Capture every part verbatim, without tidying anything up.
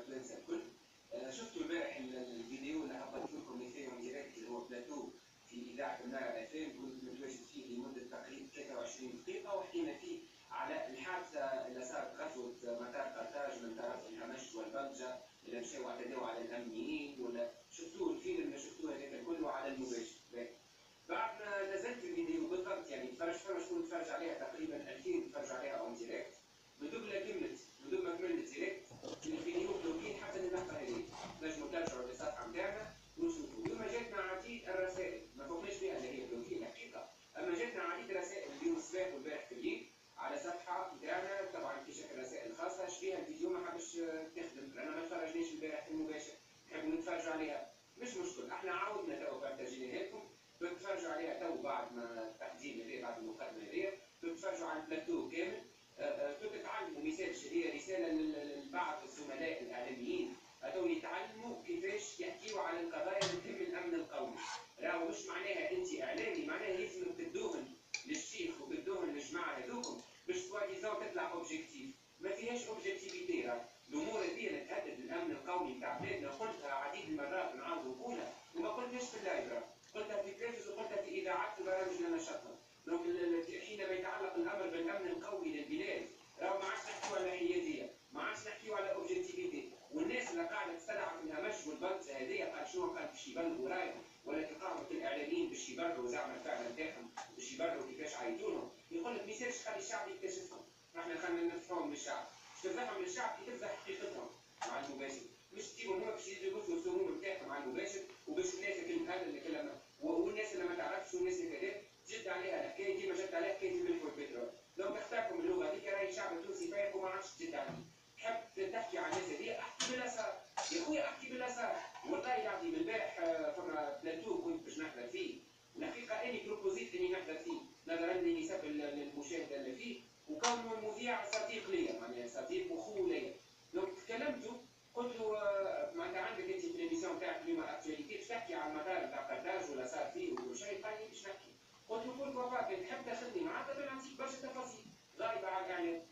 التوانسه الكل. آه، شفتوا البارح الفيديو اللي حطيت لكم اللي فيه ديريكت اللي هو بلاتو في اذاعه المناره اف ام، كنت متواجد فيه لمده تقريبا ثلاثة وعشرين دقيقه، وحكينا فيه على الحادثه اللي صارت غزوه مطار قرطاج من طرف الهمش والبلجه اللي مشاو اعتدوا على الامنيين، ولا شفتوه الفيلم اللي شفتوه هذاك كله على المباشر. بعد ما نزلت الفيديو بالضبط، يعني تفرج فما شكون تفرج عليها تقريبا ألفين تفرج عليها اون ديريكت، بدون ما كملت بدون ما كملت ديريكت الفيديو بلوكين حتى اللقطه هذه. نجموا ترجعوا للصفحه نتاعنا ونشوفوا. يوم جاتنا عديد الرسائل ما فوقناش بها اللي هي بلوكين الحقيقه، اما جاتنا عديد الرسائل اليوم الصباح والبارح في الليل على صفحه نتاعنا، طبعا في شكل رسائل خاصه شبيها الفيديو ما حبش تخدم لان ما تفرجناش البارح في المباشر، نحبوا نتفرجوا عليها. مش مشكل، احنا عاودنا تو بارتاجيناها لكم، تتفرجوا عليها تو بعد ما التقديم هذا بعد المقدمه هذه، تتفرجوا على البلاتو كامل، تتعلموا ميساج. هي رساله لبعض الزملاء الاعلاميين هذو يتعلموا كيفاش يحكيوا على القضايا اللي تهم الامن القومي. راهو مش معناها انت اعلامي معناها لازم تدوهن للشيخ وتدوهن للجماعه هذوكم باش سوا ديزون تطلع اوبجيكتيف. ما فيهاش اوبجيكتيفيتي. راه الامور هذه اللي تهدد الامن القومي نتاع بلادنا قلتها عديد المرات نعاود نقولها، وما قلتهاش في اللايف، قلتها في تلفز وقلتها في اذاعات وبرامج اللي نشرتها. دونك حينما يتعلق الامر بالامن القومي للبلاد راهو ما عادش نحكيو على حياديه، ما عادش نحكيو على اوبجيكتيفيتي. والناس اللي قاعده تستدعى في الهمش والبلطجه هذه قال شنو قال باش يبلغوا رايهم، ولا تقامه الاعلاميين باش يبرروا زعما الفعل نتاعهم، باش يبرروا كيفاش عيطولهم. يقول لك ميساج خلي الشعب يكتشفهم، احنا خلينا نفهمهم للشعب. باش تفهم للشعب كي تفضح حقيقتهم مع المباشر، مش تجيبهم هما باش يزيدوا يبثوا السموم نتاعهم مع المباشر، وباش الناس اللي هذا اللي كلمه والناس اللي ما تعرفش والناس اللي كذا تجد عليها الحكايه كيما جد عليها حكايه الملح والبترول. لو تختاركم اللغه هذيك راهي الشعب التونسي فايق وما عادش تجد عليه. تحب تحكي عن الناس هذه احكي بالله صار يا خويا، احكي بالله صار. والله العظيم البارح فما بلاتو كنت باش نحضر فيه، والحقيقه اني بروبوزيت اني نحضر فيه نظرا لنسب المشاهده اللي فيه، وكونه المذيع صديق ليا معناها صديق وخو ليا. دونك تكلمته قلت له معناتها عندك انت في الاميسيون تاعك اليوم اكتواليتي باش تحكي على المطار تاع قرطاج ولا صار فيه ولا شيء، قال لي باش نحكي. قلت له بوركوا با كان تحب تاخذني معاك نعطيك برشا تفاصيل غايبه على الاعلام.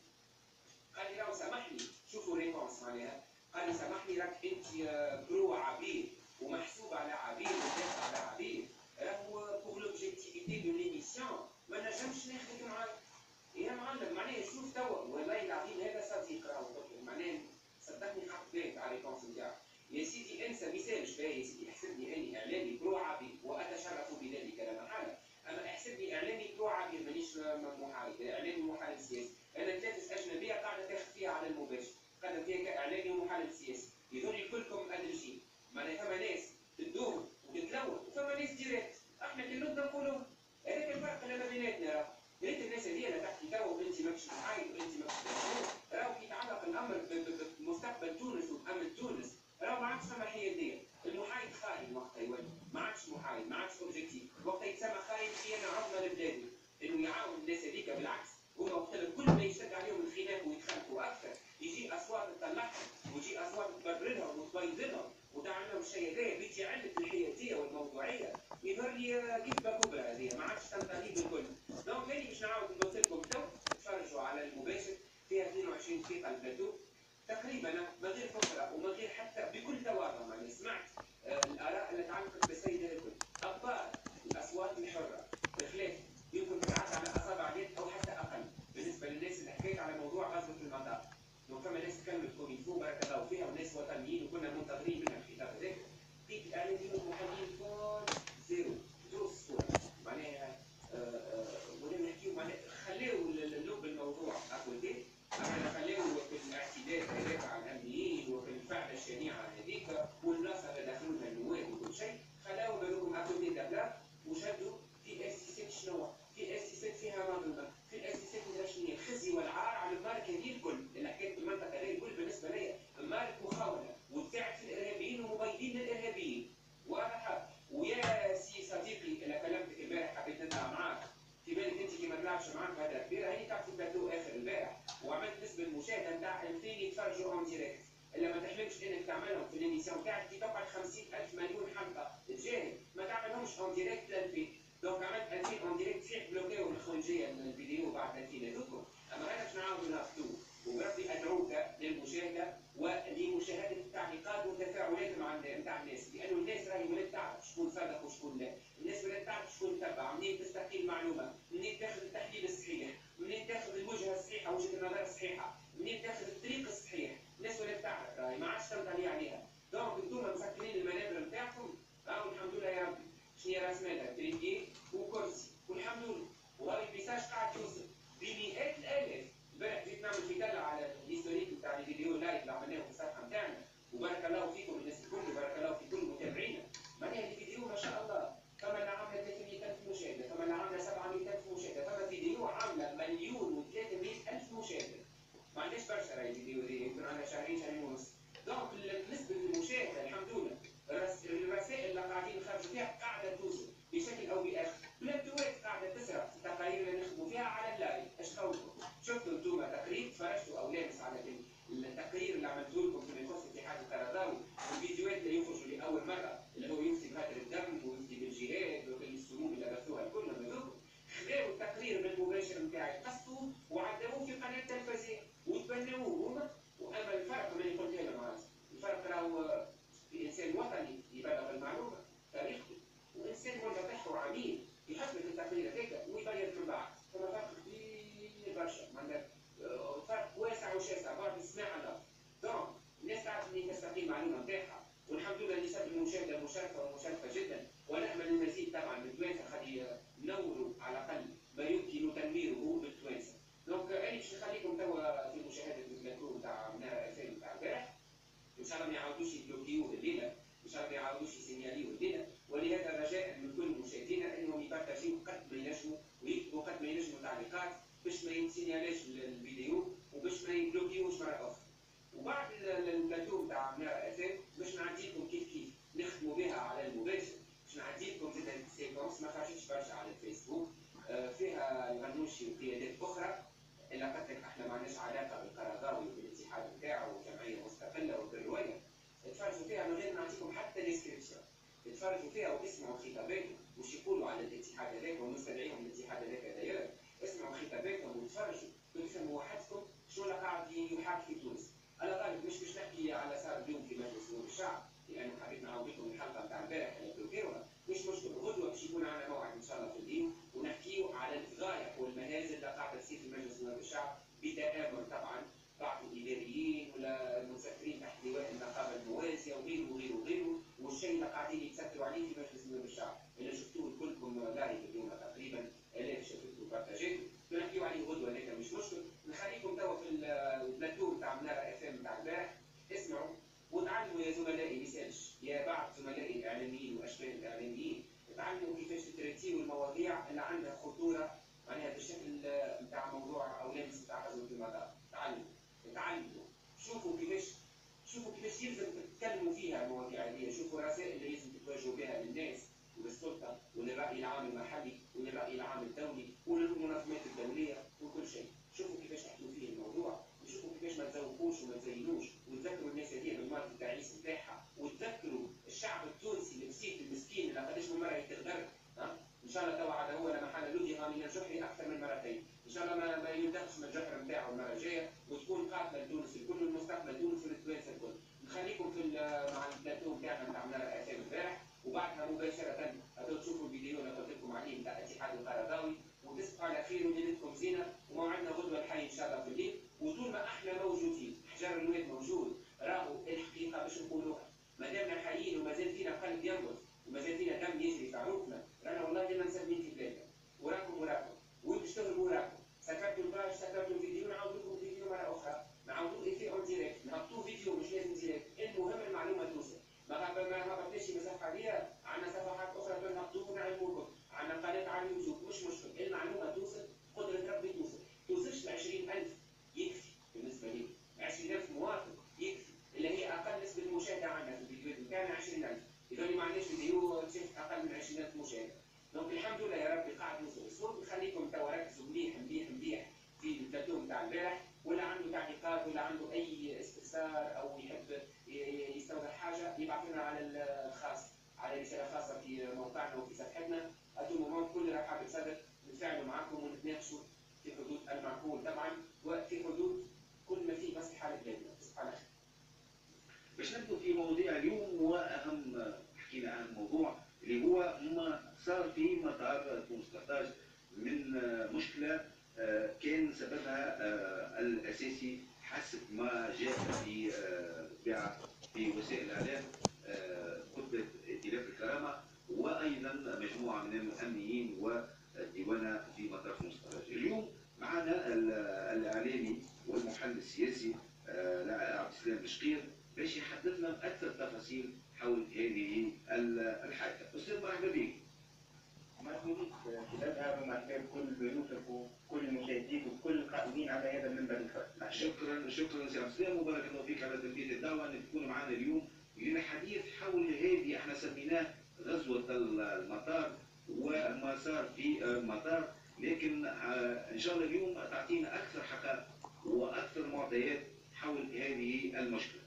قال لي راهو سامحني، شوفوا ريبونس معناها، قال لي سامحني راك انت برو عبيد ومحسوب على عبيد ودافع على عبيد، راهو بوغ لوبجيكتيفيتي دو ليميسيون ما نجمش ناخذك معاك يا معلم. معناها شوف توا والله العظيم هذا صديق راهو معناها صدقني حط بالك على الريبونس نتاعو. يا سيدي انسى مثال شبيه، يا سيدي احسبني اني اعلامي برو عبيد واتشرف بذلك لا محاله، اما احسبني اعلامي برو عبيد مانيش محايد، اعلامي محلل سياسي. انا ثلاث اجنبيه قاعده تاخذ فيها على المباشر، قاعده فيها كاعلامي ومحلل سياسي. يظل كلكم ادرجين، معناها فما ناس تدوم وتتلون وفما ناس ديريكت. احنا كي نبدا نقولوا هذاك الفرق اللي ما بيناتنا. راه ريت الناس هذه اللي تحكي تو انت ماكش محايد وانت ماكش تدوم، راهو كي يتعلق الامر بمستقبل تونس وبامن تونس راهو ما عادش فما حياديه. المحايد خاين وقتها يولي، ما عادش محايد، ما عادش اوبجيكتيف، وقتها يتسمى خاين خيانه عظمى لبلاده، انه يعاون الناس هذيك. بالعكس هما وقتها كل ما يشد عليهم الخلاف ويتخانقوا اكثر يجي اصوات تطلعهم ويجي اصوات تبررهم وتبيضهم وتعمل لهم الشيء هذا بيجي عله الحياديه والموضوعيه. يظهر لي كذبه كبرى هذه ما عادش تنطلي بالكل. دونك هاني باش نعاود نقول لكم تو تفرجوا على المباشر فيها اثنين وعشرين دقيقه البلاتو تقريبا من غير فقره ومن غير حتى بكل تواضع. يعني سمعت آه الاراء اللي تعلقت بالسيده الكل، اخبار الاصوات الحره بخلاف يمكن تتعدى على اصابع اليد او حتى اقل بالنسبه للناس اللي حكيت على موضوع غزوه المطار. دونك فما ناس تكلمت كومينفو بارك الله فيها وناس وطنيين وكنا منتظرين منها الخطاب هذاك. لقيت الاعلاميين والمحللين كل زيرو دروس الصوره معناها ولا نحكيو معناها خليو اللب الموضوع اكولتي، احنا خليو في الاعتداء هذاك على الامنيين وفي الفعله الشنيعه هذيك والنصر اللي دخلوا لها النواب وكل شيء، خلاو بالكم اكولتي دابلا وشدوا في اسيسات. شنو في اسيسات فيها منظومه، في الاسيسات شنو الخزي والعار على الماركه هذه الكل اللي حكيت المنطقه هذه الكل بالنسبه لي مارك مخاوله وتساعد في الارهابيين ومبيدين للارهابيين واضحه. ويا سي صديقي اللي كلمتك البارح حبيت نطلع معاك في بالك انت كي ما نلعبش معاك هذا كبير، هاني تعرف في البلاتو اخر البارح وعملت نسبه المشاهده نتاع ألفين يتفرجوا اون ديريكت، الا ما تحلمش انك تعملهم في الاميسيون تاعك كي تقعد خمسين ألف مليون حلقه تجاهل ما تعملهمش اون ديريكت ألفين. دونك عملت ألفين اون ديريكت فيك بلوكيو الخروجيه من الفيديو بعد ألفين هذوكم، اما انا باش نعاودوا ناخذوه وبربي ادعوك للمشاهده ولمشاهده ولا الناس بدات تعرف شكون تتبع، منين تستقي المعلومه، منين تاخذ التحليل الصحيح، منين تاخذ الوجهه الصحيحه، وجهه النظر الصحيحه، منين تاخذ الطريق الصحيح، الناس ولات تعرف راهي ما عادش تمتلي عليها. دونك انتم مسكرين المنابر نتاعكم، اه والحمد لله يا ربي. شنو هي راس مالها؟ تريكي وكرسي، والحمد لله. وهذا الميساج قاعد يوصل بمئات الالاف. امبارح جيت نعمل كتابه على الهيستوريك نتاع الفيديو لايف اللي عملناه في الصفحه نتاعنا، وبارك الله فيكم الناس الكل، وبارك الله في كل متابعينا. معناها الفيديو ما شاء الله فما اللي عامله ثلاثمئة ألف مشاهده، فما اللي عامله سبعمئة ألف مشاهده، فما فيديو عامله مليون وثلاثمئة ألف مشاهده. ما عندناش برشا راهي الفيديو دي، يمكن عندنا شهرين شهرين ونص. دونك نسبه المشاهده الحمد لله، الرسائل اللي قاعدين نخرجوا فيها قاعده توصل بشكل او باخر، بلابتوات قاعده تسرع في التقارير اللي نخدموا فيها على اللايف. اش قولكم؟ شفتوا انتم تقرير تفرجتوا او لامس على التقرير اللي عملته لكم في يخص الاتحاد القرضاوي، والفيديوهات اللي يخرجوا لاول مره اللي هو يفتي بهدر الدم ويفتي بالجهاد وبالسموم اللي بثوها كلهم هذوك، خذاوا التقرير بالمباشر نتاعي قصوه وعدلوه في قناه تلفزيون وتبنوه هما. واما الفرق ما اللي قلت لهم، الفرق راهو في انسان وطني يبلغ المعلومه تاريخه، وانسان منفتح وعميل يحط لك التقرير هذاك ويبين من بعد. فما فرق كبير برشا، معناتها فرق واسع وشاسع بعد السماع على الارض. دونك الناس تعرف منين تستقي المعلومه نتاعها، والحمد لله نسب المشاهده مشرفه ومشرفه جدا، ونامل المزيد طبعا بالتوانسه خلي نوروا على الاقل ما يمكن تنويره بالتوانسه. دونك انا باش نخليكم توا في مشاهده البلاتو نتاع منار ألفين نتاع البارح، ان شاء الله ما يعاودوش يبلوكيو الليله، ان شاء الله ما يعاودوش يسينياليو الليله. ولهذا رجاء من كل مشاهدينا انهم يبارتاجيو قد ما ينجموا ويكتبوا قد ما ينجموا تعليقات باش ما يتسينيالاش الفيديو وباش ما يبلوكيوش مره اخرى. وبعد البلاتو نتاع منار ألفين باش نعديكم كيف كيف نخدموا بها على المباشر، باش نعديكم زيد سيكونس ما خرجتش برشا على الفيسبوك، فيها الغنوشي وقيادات اخرى اللي قلت لك احنا ما عندناش علاقه بالقرضاوي وبالاتحاد نتاعو وجمعيه مستقله وبالروايه. تفرجوا فيها من غير ما نعطيكم حتى ديسكريبسيون، تفرجوا فيها واسمعوا خطاباتهم وش يقولوا على الاتحاد هذاك، ونستدعيهم الاتحاد هذاك دايره. اسمعوا خطاباتهم وتفرجوا وتفهموا وحدكم شنو اللي قاعد يحاك في تونس. على غالب مش باش نحكي على صار اليوم في مجلس نور الشعب، لانه حبيت نعاود لكم الحلقه نتاع البارح اللي بلوكيوها، مش مشكل. غدوه باش يكون عندنا موعد ان شاء الله في الليل ونحكيو على الفضايح والمهازل اللي قاعده تصير في مجلس نور الشعب، بتآمر طبعا بعض الاداريين ولا المسافرين تحت لواء النقابه الموازيه وغيره وغيره وغيره، والشيء اللي قاعدين يتستروا عليه في مجلس نور الشعب اللي شفتوه كلكم لايف اليوم تقريبا الاف شفتوه وبارتاجيتوا، بنحكيو عليه غدوه هذاك مش مشكل. نخليكم توا في البلاتو نتاع منار اف ام نتاع البارح، اسمعوا وتعلموا يا زملائي، ميسالش يا بعض زملائي الاعلاميين واشباه الاعلاميين، تعلموا كيفاش تتريتيو المواضيع اللي عندها خطوره معناها بالشكل نتاع موضوع او لامس نتاع غزوه المطار. تعلموا تعلموا شوفوا كيفاش شوفوا كيفاش يلزم تتكلموا فيها المواضيع هذه، شوفوا الرسائل اللي لازم تتوجهوا بها للناس وللسلطه وللراي العام المحلي وللراي العام الدولي وللمنظمات الدوليه وكل شيء. شوفوا كيفاش تحكوا فيه الموضوع، وشوفوا كيفاش ما تزوقوش وما تزينوش، وتذكروا الناس هذه بالمرض التعيس نتاعها، وتذكروا الشعب التونسي البسيط المسكين اللي قداش من مره يتغدر. ها ان شاء الله توا عاد هو لما حان لدغ من الجحر اكثر من مرتين، ان شاء الله ما, ما يندقش من الجحر نتاعو المره الجايه، وتكون قاتله لتونس الكل والمستقبل تونس والتوانسه الكل. نخليكم في مع البلاتو نتاعنا نتاع منار ألفين امبارح، وبعدها مباشره هتو تشوفوا الفيديو اللي قلت لكم عليه نتاع الاتحاد القرضاوي، وتصبحوا على خير وليلتكم زينه، وموعدنا غدوه الحي ان شاء الله في الليل. وطول ما احنا موجودين حجر الواد موجود، راهو الحقيقه باش نقولوها، ما دامنا حيين ومازال فينا قلب ينبض ومازال فينا دم يجري في عروقنا، رانا والله ديما مسلمين في بلادنا، وراكم وراكم وين باش تهربوا وراكم. سكرتوا الباج سكرتوا الفيديو، نعاود لكم الفيديو مره اخرى، نعاودوا في اون ديريكت، نهبطوا فيديو مش لازم ديريكت، المهم المعلومه توصل. ما ما هبطناش بصفحه هذه، عندنا صفحات اخرى تنهبطوا ونعلموكم، عندنا قناه على اليوتيوب، مش مشكل، المعلومه توصل، قدره ربي توصل. توصلش ل عشرين ألف يكفي بالنسبه لي، عشرين ألف موافق يكفي، اللي هي اقل نسبه مشاهده عندنا في الفيديوهات نتاعنا عشرين ألف، اذا ما عندناش فيديو تشوف اقل من عشرين ألف مشاهده. دونك الحمد لله يا ربي قاعد نوصل الصوت. نخليكم توا ركزوا مليح مليح مليح في البلاتو نتاع البارح، ولا عنده تعليقات ولا عنده اي استفسار او يحب يستوضح حاجه يبعث لنا على الخاص، على رساله خاصه في موقعنا وفي صفحتنا. اتوم كل رحاب بصدر نتفاعلوا معكم ونتناقشوا في حدود المعقول طبعا، وفي حدود كل ما فيه مصلحه لبلادنا. تصبح على خير. باش نبدو في مواضيع اليوم، واهم حكينا عن موضوع اللي هو والاساسي حسب ما جاء في طبيعه في وسائل الاعلام كتله ائتلاف الكرامه، وايضا مجموعه من الامنيين والديوانه في مطار مسترج. اليوم معنا الاعلامي والمحلل السياسي عبد السلام بشقير باش يحدثنا باكثر تفاصيل حول هذه الحادثه. استاذ مرحبا بك. مرحبا بك سيداتها، ومرحبا بكل ضيوفك وكل المشاهدين وكل القائمين على هذا المنبر الخاص. شكرا شكرا سي عبد السلام، وبارك الله فيك على تلبيه الدعوه ان تكون معنا اليوم للحديث حول هذه احنا سميناه غزوه المطار وما صار في المطار، لكن ان شاء الله اليوم تعطينا اكثر حقائق واكثر معطيات حول هذه المشكله.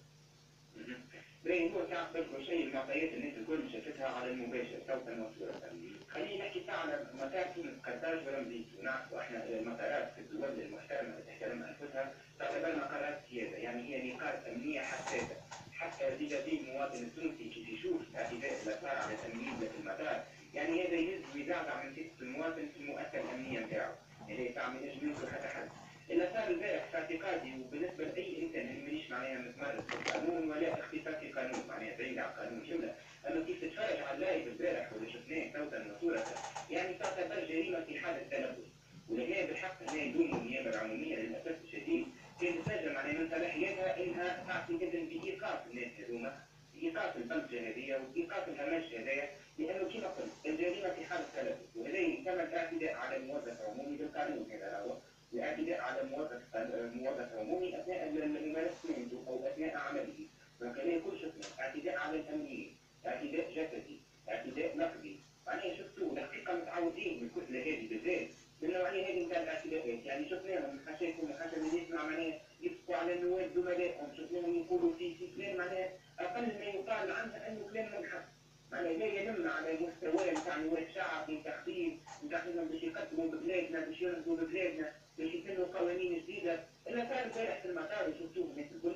باين هو كان قبل شيء المعطيات الناس الكل شافتها على المباشر صوتا وصورة. خلينا نحكي ساعة على مطار تونس قرطاج ورمزيس، ونعرفوا احنا المطارات في الدول المحترمة اللي تحترم انفسها تعتبر مقرات سيادة، يعني هي نقاط امنية حساسة، حتى اذا في المواطن التونسي كيف يشوف اعتداء الاثار على تمييز في المطار، يعني هذا يهز ويزعزع من ثقة المواطن في المؤسسة الامنية نتاعو، يعني ساعة ما ينجم ينكر حتى حد. اللي صار البارح في اعتقادي وبالنسبه لاي انسان مانيش معناها متمرس في القانون ولا اختصاصي في القانون، معناها بعيد عن القانون جمله، اما كيف تتفرج على اللايف البارح واللي شفناه صوتا وصوره، يعني تعتبر جريمه في حاله تنبؤ، واللي بالحق هنا يدوم النيابه العموميه للاسف الشديد كانت تنجم معناها من صلاحيتها انها تعطي اذن بايقاف الناس هذوما، بايقاف البلجه هذه وايقاف الهمش هذايا، لانه كما قلت الجريمه في حاله تلبس، وهذا يعتمد اعتداء على الموظف العمومي بالقانون، هذا هو الاعتداء على موظف موظف عمومي اثناء ممارسته او اثناء عمله، وكذلك كل شفنا اعتداء على الامنيين، اعتداء جسدي، اعتداء نقدي، معناها شفتوا الحقيقه متعودين من الكتله هذه بالذات بالنوعيه هذه نتاع الاعتداءات، يعني شفناهم خشيتهم خشى اللي يسمع معناها يبكوا على النواب زملائهم، شفناهم يقولوا في في كلام معناها اقل ما يقال عنها انه كلام منحط، معناها لا ينم على مستوى نتاع نواب شعب من تخطيط نتاع باش يقدموا ببلادنا باش ينهضوا ببلادنا باش يسنوا قوانين جديده، الا صار البارح في المطار شفتوه الناس الكل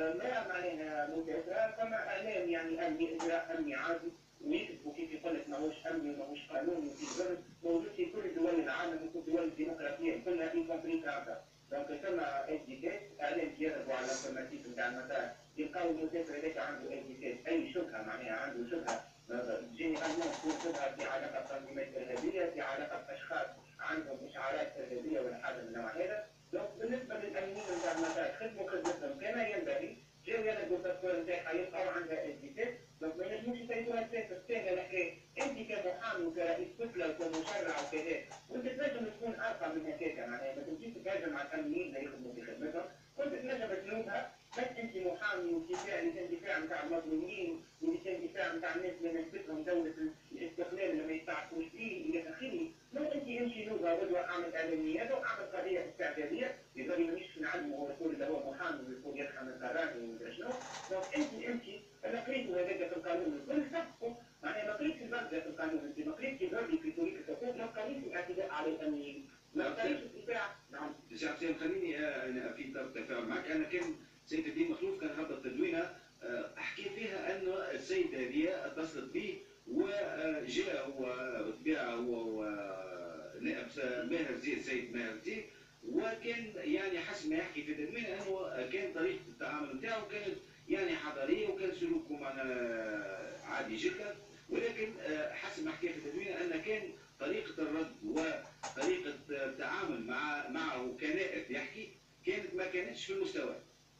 ما معناها متعبه، فما اعلام يعني امني اجراء امني عادي ويكتبوا كيف يقول لك ماهوش امني وماهوش قانون وفي ظلم موجود في كل دول العالم وفي الدول الديمقراطيه كلها في كومبري فرنسا، دونك ثم ايديتات اعلام يضربوا على الانفورماتيك نتاع المطار يلقاو المسافر هذاك عنده ايديتات اي شبهه معناها عنده شبهه جينيرالمون تكون شبهه في علاقه بتنظيمات ارهابيه، في علاقه باشخاص عندهم اشعارات ارهابيه ولا حاجه من النوع هذا، دونك بالنسبه للامنيين نتاع المطار خدموا خدمتهم كما ينبغي، جاوا يلقوا الباسبور نتاعها يلقاو عندها ايديتات، دونك ما ينجموش يسيطروا تسافر ساهله الحكايه، انت كمحامي وكرئيس كتله وكمشرع وكذا، وانت تنجم تكون ارقى من هكاك معناها ما تمشيش تتهاجم على الامنيين اللي يخدموا في خدمتهم، كنت تنجم تنوبها، بس انت محامي ودفاع لسان دفاع نتاع المظلومين ولسان دفاع نتاع الناس اللي نثبتهم دوله الاستقلال اللي ما يتعرفوش فيه الى اخره، ما انت امشي نوبها غدوه اعمل اعلانيات واعمل قضيه استعجاليه، يظل مانيش نعلمه هو يقول اللي هو محامي ويقول يرحم القراني ومدري شنو، دونك انت امشي انا قريت هذاك في القانون الكل سبقوا، معناها ما قريتش البرده في القانون، انت ما قريتش البرده في طريق الحقوق، ما قريتش الاعتداء على الامنيين، ما قريتش الدفاع. نعم. سي عبد السلام خليني انا في تفاعل معك، انا كان سيد الدين مخلوف كان هبط تدوينه احكي فيها انه السيد هذه اتصلت به وجاء هو بالطبيعه هو نائب ماهر زيد سيد ماهر زيد، وكان يعني حسب ما يحكي في تدوينه انه كان طريقه التعامل نتاعو كانت يعني حضاريه وكان سلوكه معنا عادي جدا، ولكن حسب ما حكى في تدوينه ان كان طريقه الرد وطريقه التعامل مع معه كنائب يحكي كانت ما كانتش في المستوى.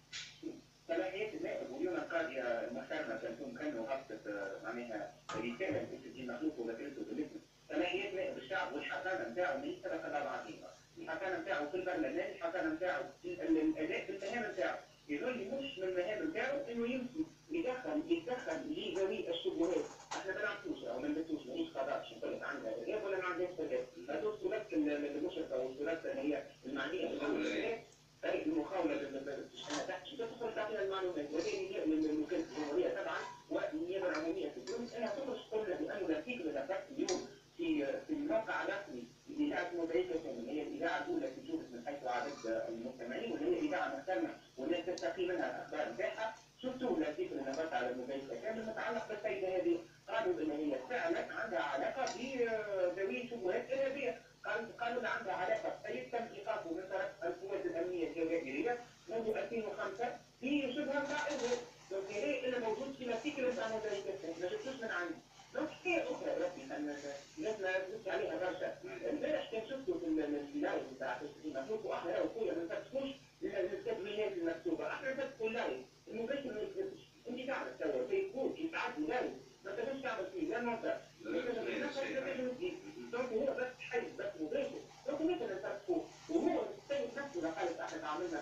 صلاحيات النائب واليوم القاضية المحترمة كلثوم كانوا هبطت معناها رسالة لسيدي مخلوف وذكرته بالاسم، صلاحيات نائب الشعب والحكامة نتاعو ماهيش تبقى بعضيها، الحكامة نتاعو في البرلمان، الحكامة نتاعو الأداء في المهام نتاعو، يظل مش من المهام نتاعو إنه يمشي يدخل يتدخل لذوي الشبهات، احنا ما نعرفوش او ما نلبسوش ماهيش قضاء باش نقول لك عندها إرهاب ولا ما عندهاش إرهاب، هذوك صورات المشرفة والصورات اللي هي المعنية بالمسؤوليات هذه المخاولة انا تحت تدخل تعطينا المعلومات، وهذه المكان الجمهورية طبعا والنيابة العمومية في تونس انها تخرج قلنا بانه الارتيكل اللي ذكرت اليوم في في الموقع الرسمي لإذاعة موضعية الفن، هي الإذاعة الأولى في تونس من حيث عدد المستمعين، واللي هي إذاعة محترمة والناس تستقي منها الأخبار نتاعها، شفتوا الارتيكل اللي نظرت على موضعية الفن المتعلق بالسيدة هذه، قالوا ان هي فعلا عندها علاقة بذوي شبهات إرهابية، قالوا قالوا عندها علاقة بسيد تم إيقافه من طرف القوات الأمنية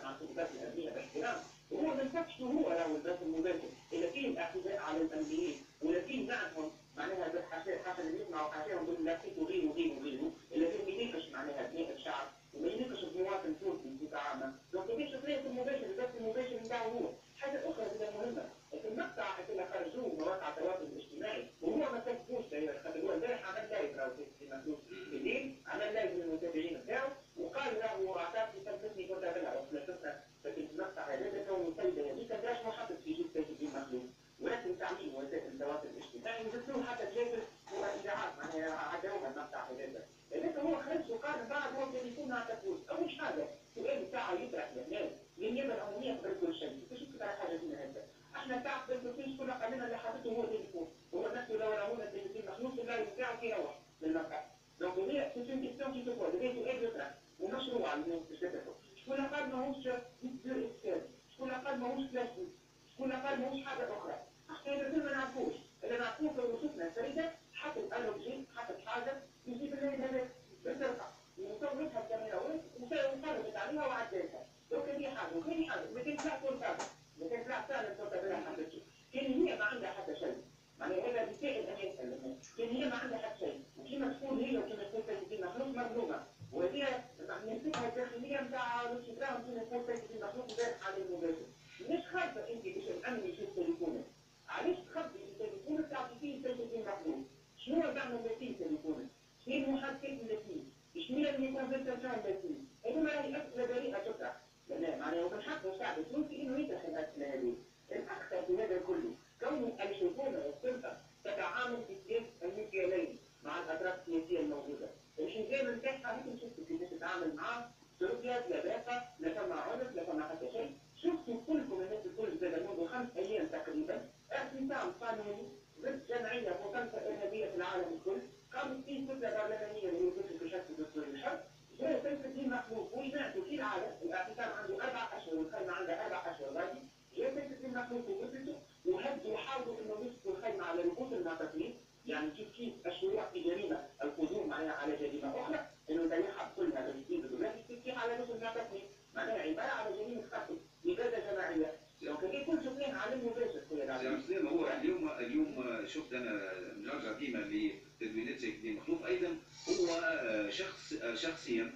مع السلطات الامنيه باحترام، وهو ما نفتش هو راهو البث المباشر، اذا فيه الاعتداء على الانبياء ولا فيه نعمهم معناها بالحشا حسن اللي يسمعوا حشاهم يقولوا لا فيه وغيره وغيره وغيره، الا فيه ما يناقش معناها بناء الشعب وما يناقش بمواطن تونسي بصفه عامه، دونك ليش البث المباشر البث المباشر نتاعو هو. حاجه اخرى جدا مهمه، في المقطع اللي خرجوه مواقع التواصل الاجتماعي وهو ما كتبوش خاطر هو امبارح عمل لايف راهو في مخلوق في الليل، عمل لايف للمتابعين نتاعو وقال راهو اعطاني ثبتني كنت ابلع وخلصتنا في المقطع هذا كون السيده هذيك كانت ما حطت في جيب سيد الدين مخلوق، ولكن تعليم وسائل التواصل الاجتماعي وجدتوه حتى جابر واذاعات معناها عداوها المقطع هذا، لكن هو خرج وقال بعد هو كان يكون ما عطاكوش، اول حاجه السؤال بتاعه يطرح للناس للنيابه العموميه قبل كل شيء، كيفاش تطرح حاجه فينا هذا؟ احنا تعب بالتوفيق كل قانون اللي حاطته هو تليفون، هو نفسه لو راهونا التليفون مخلوق بالله بتاعه كي يروح للمقطع، دونك هي سي اون كيستيون كي تقول هذا سؤال يطرح ومشروع باش تتفق، شكون قال ماهوش دو اكسل، شكون قال ماهوش فلاشبوك، شكون قال ماهوش حاجه اخرى، احنا هذا ما نعرفوش، اللي نعرفوه في وصفنا الفريده حطت الوجين حطت حاجه يجيب الليل هذا بالسرقه وصورتها بكاميرات وقربت عليها وعدلتها، دونك هذه حاجه وثاني حاجه ما كانش لا تنتظر ما كانش لا فعلا تنتظر حاجه كان هي ما عندها حتى شيء، معناها هذا بيساعد ان يسال كان هي ما عندها حتى شيء، وكما تقول هي وكما تقول سيدي مخلوق مظلومه، وهي نمسكها الداخليه نتاع الانستغرام كما تقول سيدي مخلوق امبارح على المباشر، ليش خايفه انت باش الامن يشوف تليفونك؟ علاش تخبي تليفونك تعطي فيه سيدي مخلوق؟ شنو تعمل فيه تليفونك؟ شنو المحادثات اللي فيه؟ شنو اللي كونفرساسيون اللي فيه؟ هذه ما هي اسئله بريئه تطرح، معناها ومن حق الشعب التونسي انه يطرح الاسئله هذه، الاخطر في هذا كله كون الحكومه والسلطه تتعامل في سياسه المكيالين مع الاطراف السياسيه الموجوده، الحزام نتاعها هيك شفتوا كيفاش تتعامل معاه، تركيا لا باقه لا فما عنف لا فما حتى شيء، شفتوا كلكم الناس الكل زاد منذ خمس ايام تقريبا اعتصام قانوني ضد جمعيه مخالفه ارهابيه في العالم الكل، قامت فيه كتله برلمانيه اللي هي كتله كشف الدستور الحر، جاء سيف الدين مخلوق وجماعته في العالم، الاعتصام عنده اربع اشهر والخيمه عندها اربع اشهر غادي، جاء سيف الدين مخلوق وكتلته وهدوا وحاولوا انه يمسكوا الخيمه على رؤوس المعتقلين، يعني كيف كيف الشروع في جريمه القدوم معناها على جريمه اخرى، انه يضيعها كلها بالجديد بالولاد كيف كيف على رؤوس المعتقلين، معناها عباره على جريمه قتل، اباده جماعيه، دونك هذه كل شفناها على المباشر خويا سي مسلم. هو اليوم اليوم شفت انا نرجع ديما لتدوينات سيف الدين مخلوق، ايضا هو شخص شخصيا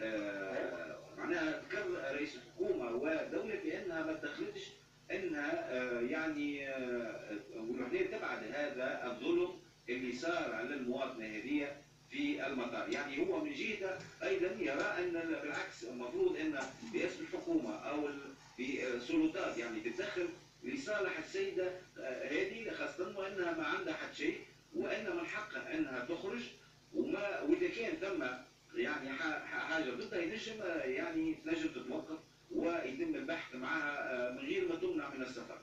معناها ذكر رئيس الحكومه ودوله بانها ما دخلتش انها يعني ونحن تبعد هذا الظلم اللي صار على المواطنه هذه في المطار، يعني هو من جهته ايضا يرى ان بالعكس المفروض ان رئاسه الحكومه او السلطات يعني تتدخل لصالح السيده هذه، خاصه وانها ما عندها حد شيء وان من حقها انها تخرج، وما واذا كان ثم يعني حاجه ضدها ينجم يعني تنجم تتوقف ويتم البحث معها من غير ما تمنع من السفر.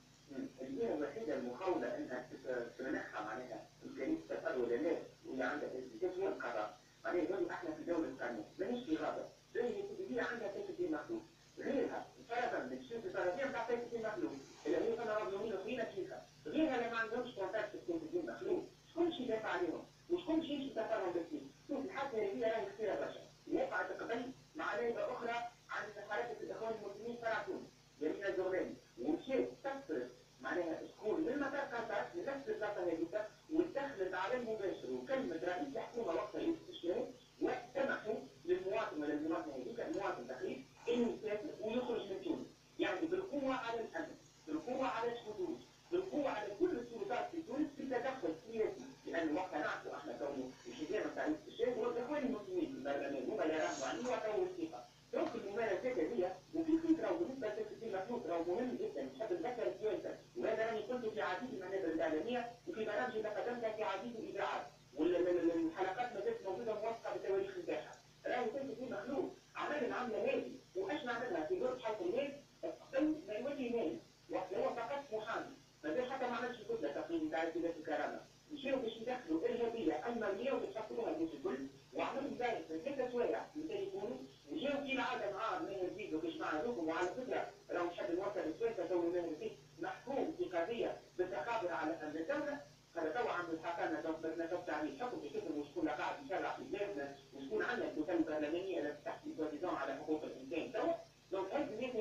الجهه الوحيده المحاوله انها تمنحها معناها امكانيه السفر ولا لا واللي عندها التزام هو القرار، معناها يقول احنا في دوله القانون مانيش في غابه، زي هي عندها سيف الدين مخلوق، غيرها فرضا بتشوف الفرضيه بتاع سيف الدين مخلوق اللي هي كانوا مظلومين وفينا فيها، غيرها اللي ما عندهمش كونتاكت بسيف الدين مخلوق، شكون باش يدافع عليهم؟ وشكون باش يمشي سفرهم بالسيف؟ شوف الحادثه هذه راهي كثيره برشا، وقعت قبل مع لعبه اخرى عن حركه الاخوان المسلمين فرع تونس، جميله الزغلاني، ومشات تفرض معناها سكون من مطار قطر لنفس البلاصه هذيك واتخذت على المباشر وكلمه رئيس الحكومه وقتها يوسف الشهري وسمحوا للمواطن ولا المواطنه هذيك المواطن تقريبا انه يسافر ويخرج من تونس، يعني بالقوه على الامن، بالقوه على الحدود، بالقوه على كل السلطات في تونس في تدخل سياسي، لان وقتها نعرفوا احنا كونه الحزام نتاع يوسف الشهري هو الاخوان المسلمين في البرلمان هما اللي راهنوا عليه وعطاوه الثقه، دونك الممارسات هذه وفي فكره بالنسبه لسيف الدين مخلوق راهو مهم جدا، نحب نذكر السياسه، وهذا راني قلته في عديد المنابر الاعلاميه وفي برامج اللي قدمتها في عديد الاذاعات، والحلقات ما زالت موجوده موثقه بالتواريخ نتاعها، راهو سيف الدين مخلوق عمل العمله هذه واش نعملها في دور حيث الناس قبل ما يولي نايم، وقت هو فقط محامي، ما زال حتى ما عملش كتله تقريبا تاع ذات الكرامه، مشاو باش يدخلوا ارهابيه المانيه وتحطوها الناس الكل، وعملوا ذلك في ثلاث سوايع من تليفونه، وجاو في العاده معاه ماهر زيد وكاش مع هذوكم، وعلى فكره راهو نحب نوصل السياسه تو ماهر زيد محكوم في قضيه بالتخابر على امن الدوله، هذا تو عند الحقانه دونك نتوقع تعميل حكم بشكل وشكون قاعد يشرع في بلادنا وشكون عندنا الكتل البرلمانيه اللي تحت سواديزون على حقوق الانسان تو، دونك هذه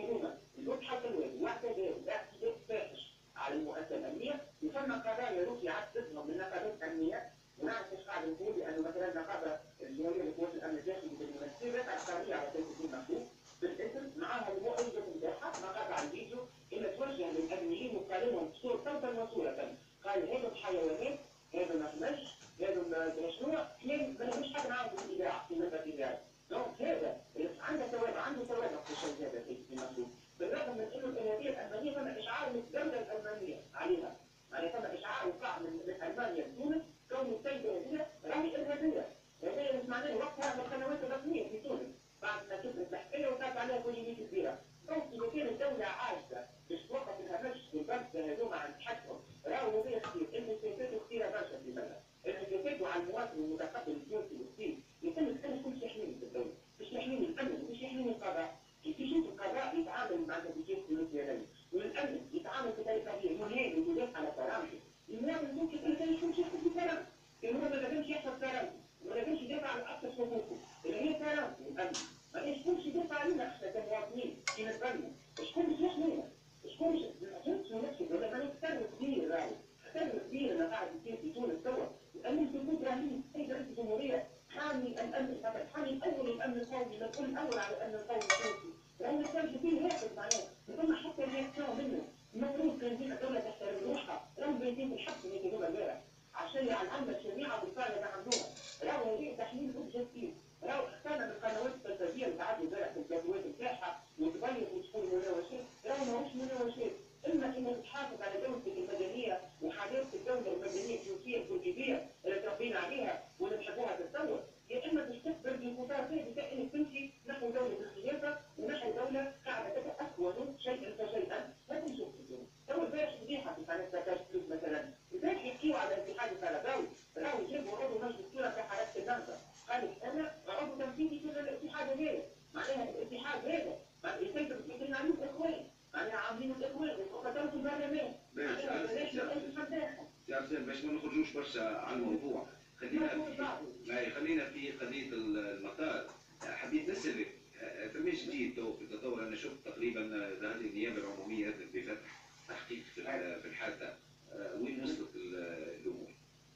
حيوانات، هذا ما فماش، هذا مشروع كان ما لهمش حاجه معاهم في الاذاعه في ماده الاذاعه. دونك هذا عنده ثوابت عنده ثوابت في الشيء هذا في المخلوق. بالرغم من انه الانابيب الالمانيه ثم اشعار من الدوله الالمانيه عليها. يعني ثم اشعار وقع من المانيا لتونس كون السيده هذه راهي ارهابيه. هذا مش معناه وقتها من القنوات الرسميه في تونس بعد ما كبرت الحكايه وكانت عليها كوجينيت كبيره. دونك اذا كانت الدوله عاجزه باش توقف الهمش والبث هذوما عن التحكم، راهو هذا كثير، المسافات كثيره برشا في بلدنا. المسافات على المواطن المتقبل التونسي الوسطي يتم الان كل شيء يحميني في الدوله، مش يحميني الامن، مش يحميني القضاء. كيف يشوف القضاء يتعامل مع تدبير السياسي والامن يتعامل بطريقه هي مهين ويدافع على كرامته. المواطن ممكن يكون يكون يحكم بكرامته، لانه هو ما لازمش يحفظ كرامته، ما لازمش يدافع على اقصى حقوقه، اللي هي كرامته والامن. ما يشكونش يدافع علينا احنا كمواطنين في نتبنى، شكون باش يحمينا؟ شكون باش نفسه ولا ما نختار كبير راهو، اختار كبير انا قاعد يصير في تونس توا، الامن في تونس راهي السيد رئيس الجمهوريه حامي الامن فقط، حامي الاول الامن القومي، مسؤول الاول على الامن القومي التونسي، لان ما كانش فيه هاخد معناه، ثم حتى رياكسيون منه، المفروض كان فينا دوله تحترم روحها، راهم بايتين في الحبس اللي كانوا امبارح، عشان على العامه الشريعه والفعل اللي عندوها، راهو هذه تحليل اوبجيكتيف، راهو اختارنا من القنوات التلفزيونيه اللي تعدوا امبارح في الجدولات بتاعها وتبين وتقول مناوشات، راهو ماهوش مناوشات، اما انك تحافظ على دولتك المدنيه وحاجات الدوله المدنيه التونسيه البرجيزيه اللي تربينا عليها واللي نحبوها تتطور، يا اما تستكبر بالخطاب هذه انك تمشي نحو دوله الخلافه ونحو دوله قاعده تتاكون شيئا فشيئا، ما تنشوف في الدنيا. تو البارح فضيحه في قناه ثلاثة عشر بلس مثلا، البارح يحكيوا على الاتحاد القرضاوي، راهو جابوا عضو مجلس الشورى في حركه النهضه، قال انا عضو تنفيذي في الاتحاد هذا، معناها الاتحاد هذا يسيطر في عليه الاخوان، معناها عاملين الاخوان وقتلوا في البرلمان. يا حسين باش ما نخرجوش برشا على الموضوع، خلينا في خلينا في قضيه المطار. حبيت نسالك فماش جديد تو في التطور؟ انا شفت تقريبا ظهر لي النيابه العموميه بفتح تحقيق في الحادثه، وين وصلت الامور؟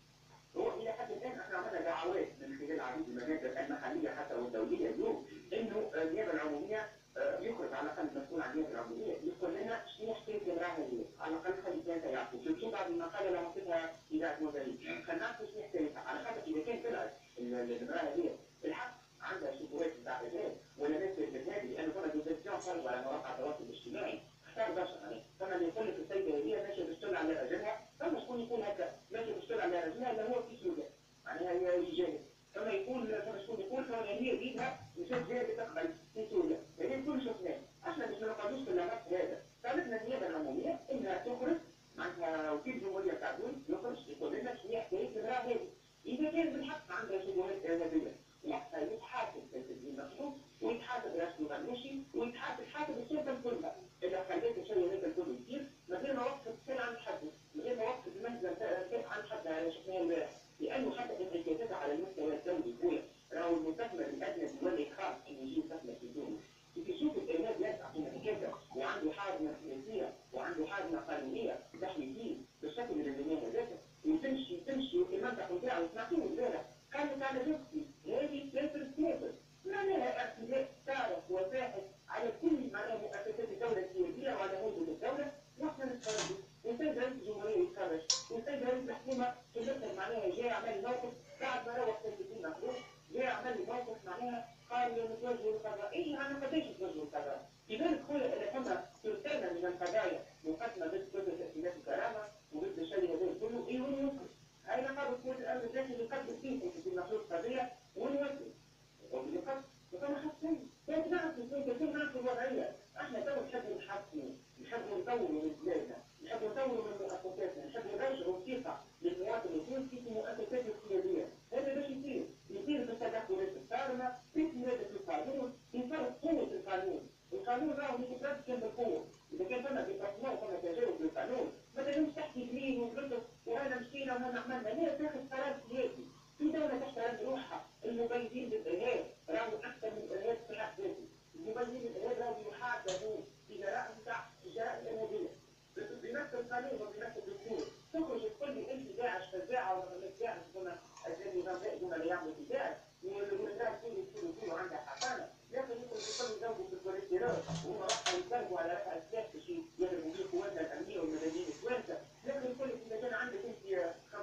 هو الى حد الان احنا عملنا دعوات من خلال عديد المنابر المحليه حتى والدوليه اليوم انه النيابه العموميه يخرج على الاقل مسؤول عن النيابه العموميه يقول لنا شنو حكايه المراهنيه، على الاقل خلي ثلاثه يعرفوا، شوف بعض المقاله اللي عطيتها اذاعه موزاريك، خلينا نعرفوا شنو حكايتها، على خاطر اذا كان طلعت المراهنيه بالحق عندها شبهات نتاع ارهاب ولا ناس ارهابي، لانه كنا دوزيسيون صاروا على مواقع التواصل الاجتماعي، اختار برشا معناها، فما اللي يقول لك السيده هذه ماشيه بالسل على رجلها، فما شكون يقول هكا ماشيه بالسل على رجلها اللي هو في سوريا، معناها هي رجال، فما يقول فما شكون يقول فما هي بيدها مشات جايه تقبل في سوريا، هذه الكل شفناه، احنا باش ما نقعدوش في اللغط هذا، طالبنا النيابه العموميه انها تخرج معناتها وكيل الجمهوريه تاع تونس يخرج يقول لنا شنو حكايه المراه هذه، اذا كان بالحق عندها شبهات ارهابيه وقتها يتحاسب تنفيذ المخلوق ويتحاسب رئيس المنوشي ويتحاسب حاسب السلطه كلها، اذا خليت الشيء هذا الكل يصير من غير ما وقف السنه عن حده، من غير ما وقف المهزله عن حدها شفناها امبارح، لانه حتى انعكاساتها على المستوى الدولي خويا، راهو المستثمر الادنى يولي خاص انه يجي يستثمر في تونس، كيف يشوف الارهاب يسعى في انعكاسه وعنده حازمه سياسيه وعنده حازمه قانونيه تحمي فيه بالشكل اللي بنيناه هذاك، وتمشي تمشي في المنطقه نتاعو سمعتوه امبارح قالوا على نفسي هذه سافر سافر، معناها اعتداء صارخ وفاحش على كل معناها مؤسسات الدوله السياسيه وعلى هيئه الدوله، واحنا نتفرجوا، والسيد رئيس الجمهوريه يتفرج، والسيد رئيس الحكومه في الاخر معناها جاي عمل موقف بعد ما روح سيد الدين مخلوق، جاي عمل موقف معناها قال نتوجهوا للقضاء، اي انا قداش نتوجهوا للقضاء؟ لذلك خويا اللي فما سلسله من القضايا مقدمه ضد ضد تاسيسات الكرامه وضد الشيء هذا كله، اي وين يوصل؟ هاي نقابه قوات الامن الداخلي يقدم فيه في المخلوق قضيه وين يوصل؟ يقول لي قد فما حسين، لكن نعرف كيف نعرف الوضعيه، احنا تو نحبوا نحسنوا، نحبوا نطوروا من بلادنا، نحبوا نطوروا من مؤسساتنا، نحبوا نرجعوا الثقه للمواطن التونسي في المؤسسات السياديه، هذا باش يصير، يصير بالتدخلات الصارمه في سياده القانون، في فرق قوه القانون، القانون راهو ما يتفرضش كان بالقوه، اذا كان فما ديبارتمون وفما تجاوز للقانون، ما تنجمش تحكي بلين وغلطت وهذا مشكله وهذا عملنا، لا تاخذ قرار سياسي، في دوله تحترم روحها، المبيدين للارهاب راهو اكثر من الارهاب في حد ذاته، المبيدين للارهاب راهو يحاسبوا في جرائم نتاع الجرائم الارهابيه، بنفس القانون وبنفس الدستور، تخرج تقول لي انت داعش فزاعه ولا مش داعش هنا النظام هنا اللي يعمل في داعش والناس تقول تقول تقول عندها حقانه، لكن يقول يقول يزودوا في الكوليسترول وهم راحوا يضربوا على رفع السلاح باش يضربوا به قواتنا الامنيه والمدنيين التوانسه، لكن يقول لك اذا كان عندك انت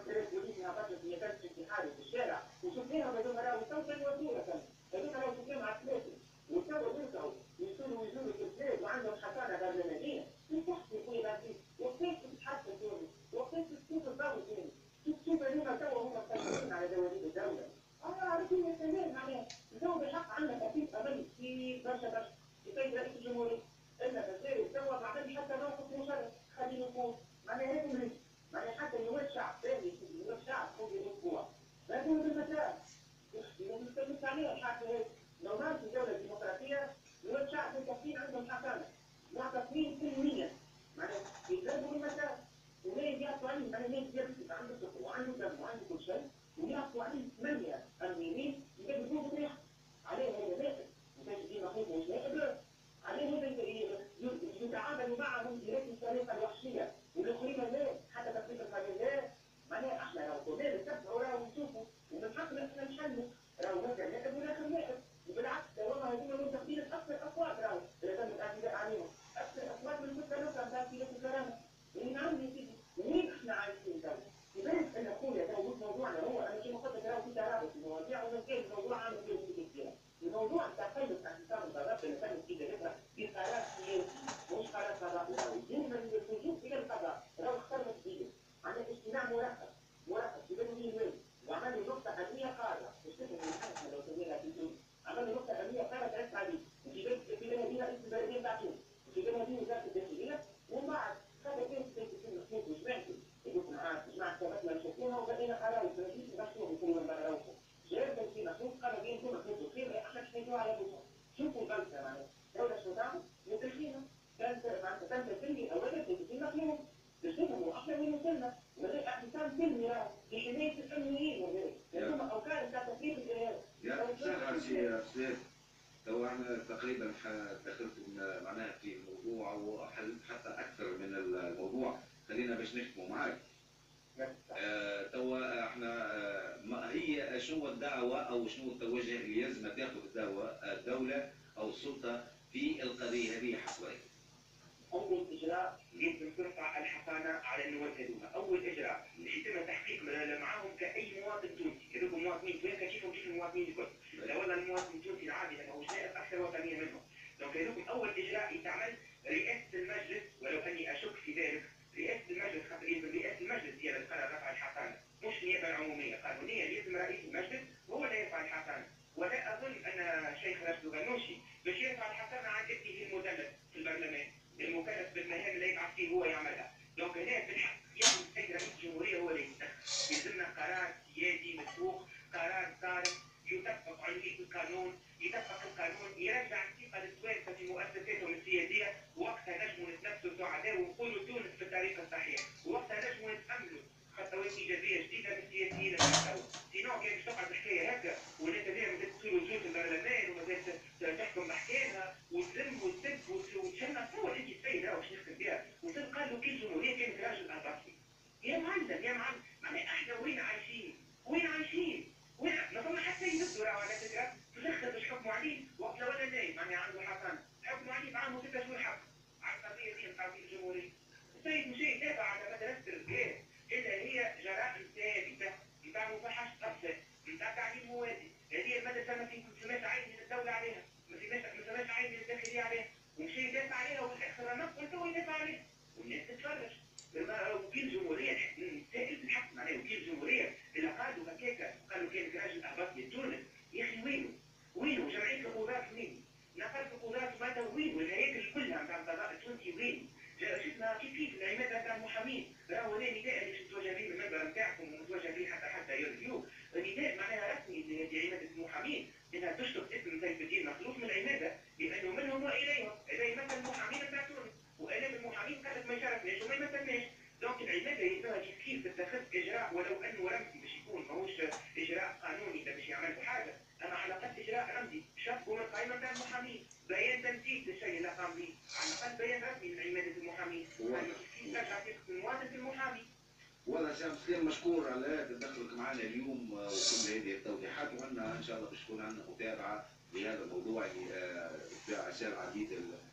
مع تصميم سلميا معناها يضربوا المسار وليه يعطوا عليه معناها ليه يرسل عنده سكر وعنده دم وعنده كل شيء ويعطوا عليه ثمانية أمنيين يجيبوا بريحة عليه هذا ذاكر وكان ديما خوف مش لاقي عليه هذا يتعاملوا معهم بهذه الطريقة الوحشية والآخرين لا حتى تطبيق القانون لا معناها احنا لو قدام نتبعوا راهو نشوفوا ومن حقنا احنا نحلوا راهو نرجع نائب وناخذ نائب وبالعكس والله هذوما منتخبين اكثر اصوات راهو اذا تم الاعتداء عليهم اكثر اصوات من المستنصر بتاع سيدة الكرامة اللي عندي سيدي وين احنا عايشين تو؟ لذلك ان اخويا تو مش موضوعنا هو انا كما قلت لك راهو في ترابط في المواضيع ومن كان الموضوع عامل فيه كثير الموضوع بتاع قيد اعتصام الضرب اللي تم في ذكرى في قرار سياسي مش قرار قضائي دائما اللجوء الى القضاء راهو اخترنا بايده عندنا اجتماع مرافق مرافق في بلد الوين وعملوا نقطة أمنية قارة مش تفهم من حاجة لو سمينا في الدنيا عملوا نقطة أمنية قارة تعرف عليه وفي بلد في بلدينا اسم البلدية بتاعتهم وفي بلدينا وزارة الداخلية ومن بعد هذا كان في بيت السن محمود وجماعته يقول معاه جماعة ثبتنا نشوفوها وبقينا قرار البلدية مشروع يكونوا من بلدوكم جاء كان في محمود قال بينكم محمود وخير احنا مش نجوا على بوسهم شوفوا الغلطة معناها دولة شوطان مترخينا كانت معناتها كانت الفيلم أولا في بيت محمود بشوفوا احنا وين وصلنا وبدأ اعتصام سلمي راه في حماية الأمنيين وغيره ثم أوكار بتاع تفريغ الإرهاب يا سهل سي أستاذ تو احنا تقريبا دخلت معناها في الموضوع وحلت حتى أكثر من الموضوع خلينا باش نختموا معاك. آه توا احنا آه ما هي شنو الدعوة أو شنو التوجه اللي لازم تاخذ الدعوة الدولة أو السلطة في القضية هذه حصريا؟ أول إجراء يجب ترفع الحصانة على الموكلون، أول إجراء يتم تحقيق معهم كأي مواطن تونسي، هذوك مواطنين تونس كيفهم كيف المواطنين الكل، لو والله المواطن التونسي العادي ما هوش نائب أكثر وطنية منهم، دونك هذوك أول إجراء يتعمل رئاسة المجلس ولو أني أشك في ذلك، رئاسة المجلس خاطر يلزم رئاسة المجلس هي اللي تقرر رفع الحصانة، مش النيابة العمومية، قانونيا يلزم رئيس المجلس هو اللي يرفع الحصانة، ولا أظن أن شيخ راشد الغنوشي باش يرفع الحصانة عن ابنه المدلل في البرلمان. المكلف بالمهام اللي يبعث فيه هو يعملها، دونك هنا بالحق يعني السيد رئيس الجمهوريه هو اللي يتدخل، يلزمنا قرار سيادي مسبوق، قرار صارم يطبق عليه القانون، يطبق القانون، يرجع الثقه للتوانسه في مؤسساتهم السياديه، وقتها نجموا نتنفسوا سعداء ونقولوا تونس في الطريق الصحيح، وقتها نجموا نتاملوا خطوات ايجابيه جديده من السياسيين اللي يحتووا، سينو كان باش تقعد الحكايه هكا والناس هذيا مازالت تصير وجود في البرلمان ومازالت تحكم بحكامها وتلم وتسب وتشنق هو اللي السيد راهو باش نختم بها وتلقى له كل جمهوريه كانت راجل اطرافي. يا معلم يا معلم معناها احنا وين عايشين؟ وين عايشين؟ وين ما فما حتى ينزلوا راهو على فكره في الاخر باش حكموا عليه وقت لو انا نايم معناها عنده حصانه حكموا عليه بعام وستة شهور حبس على القضيه دي نتاع الجمهوريه. السيد مش يدافع على مدرسه الرجال الا هي جرائم ثابته نتاع مفاحشه اطفال نتاع تعليم موازي، هذه المدرسه ما فيش عين من الدوله عليها، ما فيش عين من الداخليه عليها، ومشي يدافع عليها والاخر نص قلت هو يدافع عليها والناس تتفرج. وكيل جمهوريه نسائل بالحق معناها وكيل جمهوريه اللي قالوا هكاكا قالوا كان راجل اهبط لتونس يا اخي وينه؟ وينه؟ جمعيه القضاة وين؟ نقابه القضاة ماذا وين؟ والهياكل كلها نتاع القضاء التونسي وين؟ شفنا كيف كيف العماده نتاع المحامين راهو هنا نداء اللي تتوجه به المنبر نتاعكم ومتوجه به حتى حتى يرفيو نداء معناها رسمي لعماده المحامين انها تشطب اسم سيف الدين مخلوف من العماده لانه منهم واليهم هذا يمثل المحامين نتاع تونس والاف المحامين قالت ما يشاركناش وما يمثلناش، دونك العماده يلزمها كيف كيف تتخذ اجراء ولو انه رمزي باش يكون ماهوش اجراء قانوني باش يعملوا حاجه، اما على الاقل اجراء رمزي شطبوا من القائمه نتاع المحامين، بيان تنفيذ للشيء اللي قام به، على الاقل بيان رسمي لعماده المحامين، انه كيف كيف ترجع ثقه المواطن في المحامي. والله سي مسلم مشكور على تدخلك معنا اليوم وكل هذه التوضيحات، وعندنا ان شاء الله باش تكون عندنا متابعه لهذا الموضوع اللي سال عديد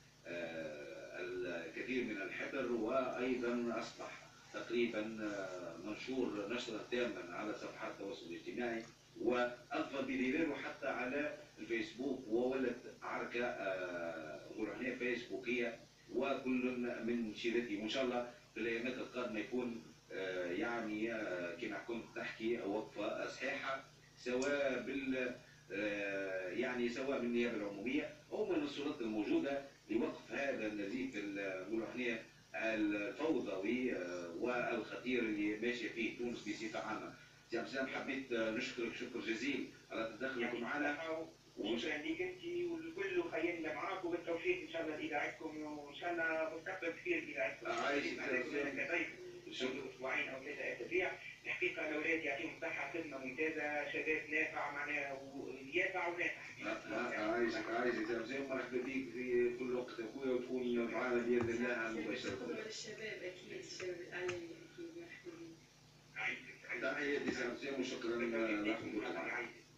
الكثير من الحذر، وايضا اصبح تقريبا منشور نشرا تاما على صفحات التواصل الاجتماعي واضفى بدلاله حتى على الفيسبوك، وولت عركه نقولوا احنا فيسبوكيه وكل من شيرته، وان شاء الله في الايامات القادمه يكون يعني كما كنت تحكي وقفه صحيحه سواء بال يعني سواء بالنيابه العموميه او من السلطات الموجوده لوقف هذا النزيف نقولوا احنا الفوضوي والخطير اللي ماشيه فيه تونس بصفه عامه. سي عبد السلام حبيت نشكرك شكر جزيل على تدخلك معنا وشكرا لك انت والكل وخيرنا معاك وبالتوفيق ان شاء الله لاذاعتكم وان شاء الله مستقبل كبير لاذاعتكم. عايشك كضيف منذ اسبوعين او ثلاثه اسابيع. الحقيقه الاولاد يعطيهم الصحه خدمه ممتازه شباب نافع معناها ويافع ونافع. عايشك عايشك يا زين مرحبا بك في كل وقت اخويا وتكون معنا باذن الله مباشره. شكرا للشباب اكيد الشباب الاعلامي اكيد مرحبا بك. عايشك تحياتي سامسون وشكرا لكم.